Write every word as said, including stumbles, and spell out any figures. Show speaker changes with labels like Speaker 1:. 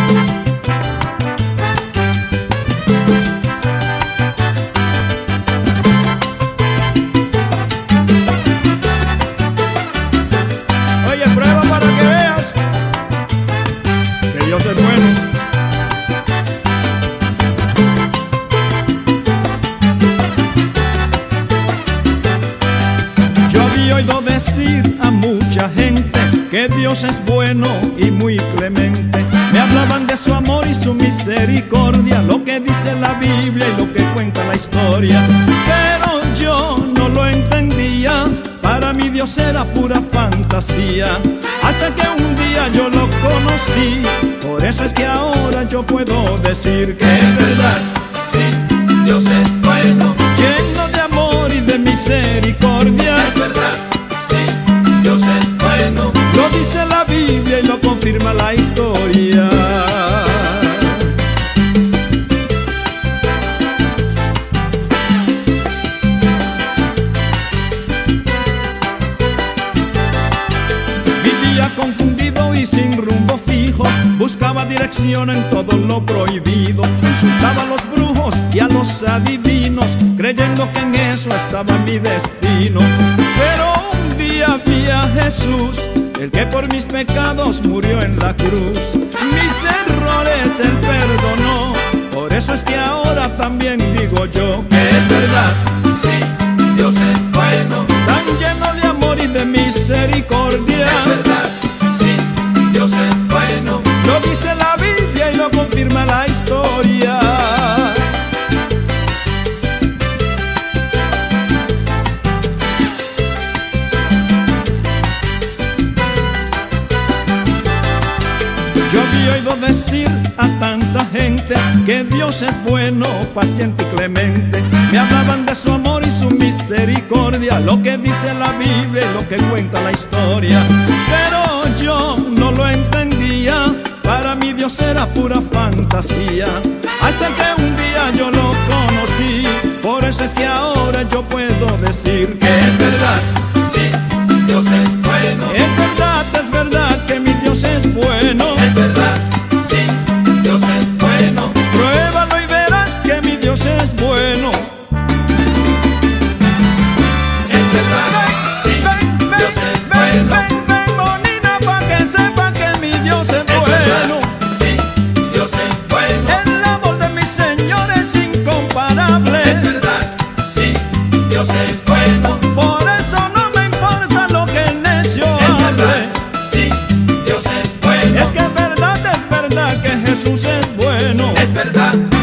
Speaker 1: Oye, prueba para que veas que Dios es bueno. Yo había oído decir a mucha gente que Dios es bueno y muy clemente. Me hablaban de su amor y su misericordia, lo que dice la Biblia y lo que cuenta la historia. Pero yo no lo entendía, para mí Dios era pura fantasía, hasta que un día yo lo conocí. Por eso es que ahora yo puedo decir que es verdad,
Speaker 2: Sí, Dios es bueno.
Speaker 1: lleno de amor y de misericordia.
Speaker 2: Es verdad, sí, Dios es bueno.
Speaker 1: Lo dice la Biblia y lo confirma la historia. Vivía confundido y sin rumbo fijo, buscaba dirección en todo lo prohibido. Consultaba a los brujos y a los adivinos, creyendo que en eso estaba mi destino. Pero un día vi a Jesús, el que por mis pecados murió en la cruz. Mis errores Él perdonó, por eso es que ahora también digo yo que
Speaker 2: Es verdad, sí, Dios es bueno.
Speaker 1: tan lleno de amor y de misericordia.
Speaker 2: Es verdad, sí, Dios es bueno.
Speaker 1: Lo dice la Biblia y lo confirma la historia. Yo había oído decir a tanta gente que Dios es bueno, paciente y clemente. Me hablaban de su amor y su misericordia, lo que dice la Biblia y lo que cuenta la historia. Pero yo no lo entendía, para mí Dios era pura fantasía, hasta que un día yo lo conocí. Por eso es que ahora yo puedo decir que
Speaker 2: Es verdad, sí, Dios es bueno.
Speaker 1: es verdad, es verdad que mi Dios es bueno.
Speaker 2: Es verdad, sí, Dios es bueno.
Speaker 1: Pruébalo y verás que mi Dios es bueno.
Speaker 2: Es verdad, sí,
Speaker 1: Ven, ven,
Speaker 2: Dios es
Speaker 1: ven,
Speaker 2: bueno.
Speaker 1: ven, ven, Bonina, pa' que sepa que mi Dios es
Speaker 2: Es verdad,
Speaker 1: bueno.
Speaker 2: sí, Dios es bueno.
Speaker 1: El amor de mi Señor es incomparable.
Speaker 2: Es verdad, sí, Dios es bueno.
Speaker 1: Por eso no me importa lo que el necio
Speaker 2: Es
Speaker 1: hable.
Speaker 2: verdad, sí, Dios es bueno.
Speaker 1: Es que es verdad, es verdad que Jesús es bueno.
Speaker 2: Es verdad,